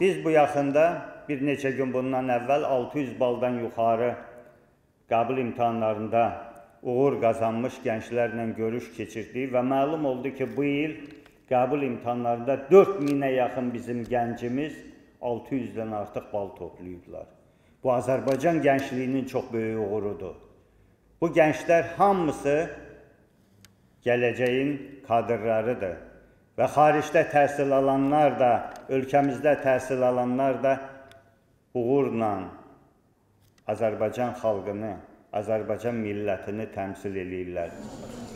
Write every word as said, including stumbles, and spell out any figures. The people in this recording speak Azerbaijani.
Biz bu yaxında bir neçə gün bundan əvvəl altı yüz baldan yuxarı qəbul imtahanlarında uğur qazanmış gənclərlə görüş keçirdik və məlum oldu ki, bu il qəbul imtahanlarında dörd minə yaxın bizim gəncimiz altı yüzdən artıq bal toplayıblar. Bu, Azərbaycan gəncliyinin çox böyük uğurudur. Bu gənclər hamısı gələcəyin kadrlarıdır və xaricdə təhsil alanlar da, ölkəmizdə təhsil alanlar da uğurla Azərbaycan xalqını, Azərbaycan millətini təmsil edirlər.